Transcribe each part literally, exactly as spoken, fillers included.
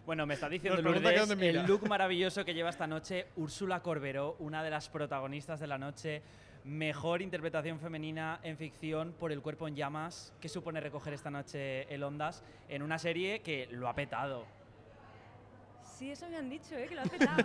Bueno, me está diciendo Nos pregunta que Lourdes dónde mira. el look maravilloso que lleva esta noche Úrsula Corberó, una de las protagonistas de la noche. Mejor interpretación femenina en ficción por El cuerpo en llamas. ¿Qué supone recoger esta noche el Ondas en una serie que lo ha petado? Sí, eso me han dicho, ¿eh? Que lo ha petado.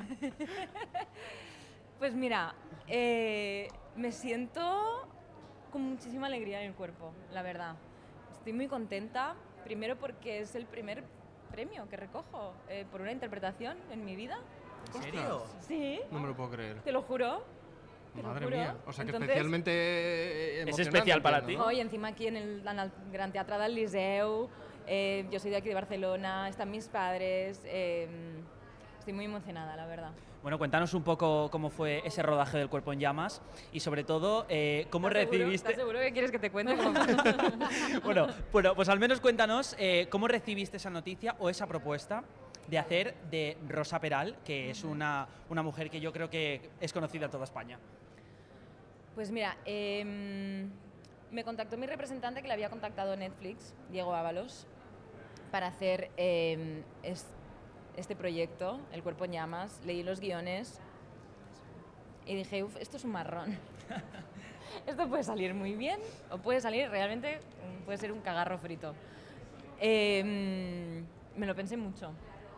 Pues mira, eh, me siento con muchísima alegría en el cuerpo, la verdad. Estoy muy contenta, primero porque es el primer premio que recojo eh, por una interpretación en mi vida. ¿En serio? Sí. No me lo puedo creer. Te lo juro. Te Madre lo juro. mía. O sea que Entonces, especialmente eh, Es emocionante, especial para entiendo, ti. ¿no? hoy encima aquí en el, en el Gran Teatre del Liceu, eh, yo soy de aquí de Barcelona, están mis padres, eh, estoy muy emocionada, la verdad. Bueno, cuéntanos un poco cómo fue ese rodaje del Cuerpo en Llamas y sobre todo eh, cómo ¿Estás seguro? recibiste... ¿Estás seguro que quieres que te cuente cómo bueno, bueno, pues al menos cuéntanos eh, cómo recibiste esa noticia o esa propuesta de hacer de Rosa Peral, que es una, una mujer que yo creo que es conocida en toda España? Pues mira, eh, me contactó mi representante que le había contactado Netflix, Diego Ábalos, para hacer eh, es, este proyecto, El cuerpo en llamas. Leí los guiones y dije, uff, esto es un marrón. Esto puede salir muy bien o puede salir realmente, puede ser un cagarro frito. Eh, me lo pensé mucho.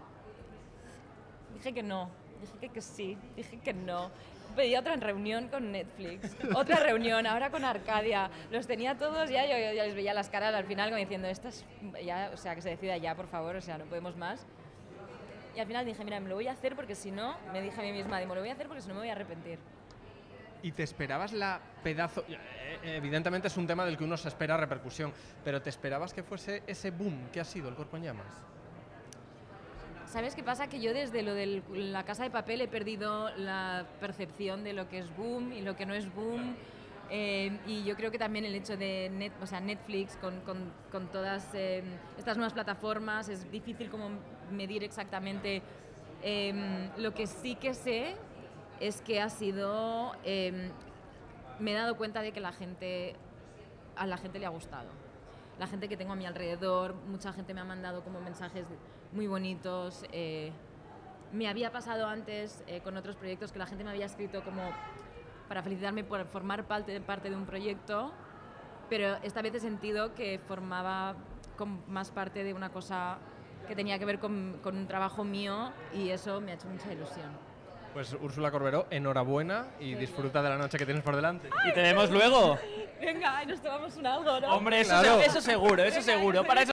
Dije que no, dije que, que sí, dije que no. Pedí otra reunión con Netflix, otra reunión, ahora con Arcadia. Los tenía todos ya, yo, yo ya les veía las caras al final como diciendo, estas ya, o sea, que se decida ya, por favor, o sea, no podemos más. Y al final dije, mira, me lo voy a hacer porque si no, me dije a mí misma, me lo voy a hacer porque si no me voy a arrepentir. ¿Y te esperabas la pedazo...? eh, Evidentemente es un tema del que uno se espera repercusión, pero ¿te esperabas que fuese ese boom que ha sido El cuerpo en llamas? ¿Sabes qué pasa? Que yo desde lo de La Casa de Papel he perdido la percepción de lo que es boom y lo que no es boom. Eh, y yo creo que también el hecho de net, o sea, Netflix con, con, con todas eh, estas nuevas plataformas es difícil como medir exactamente. Eh, lo que sí que sé es que ha sido... Eh, me he dado cuenta de que la gente, a la gente le ha gustado. La gente que tengo a mi alrededor, mucha gente me ha mandado como mensajes muy bonitos. Eh, me había pasado antes eh, con otros proyectos que la gente me había escrito como para felicitarme por formar parte, parte de un proyecto, pero esta vez he sentido que formaba con más parte de una cosa que tenía que ver con, con un trabajo mío y eso me ha hecho mucha ilusión. Pues Úrsula Corberó, enhorabuena y disfruta de la noche que tienes por delante. Y te vemos luego. Venga, nos tomamos un algo, ¿no? Hombre, eso, Claro. se- eso seguro, eso seguro. Para eso